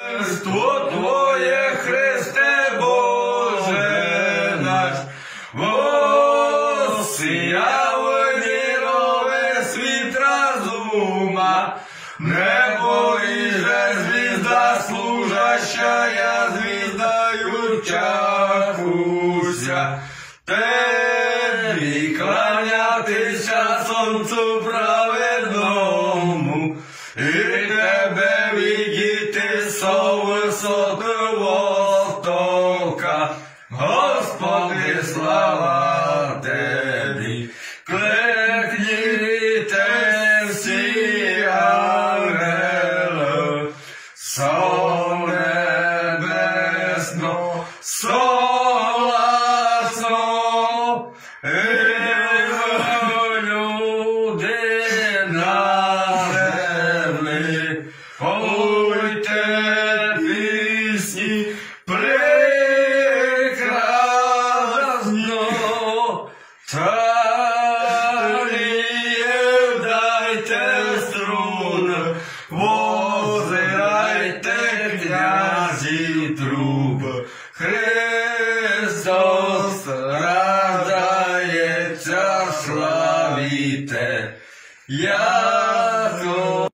Что Твое, Христе Боже наш, воссияв мирове світ разума, небо иже звезда служащая, звездою чахуся, Тебі кланятися сонцу праведному, і Тебе видіти со висоти востока. Господи, слава Тебі, клекніте всі ангели, со небесно, согласно, і люди на землі, пойте пісні прекрасно, таліє дайте струн, возирайте князі труб, Христос рождається, славіте.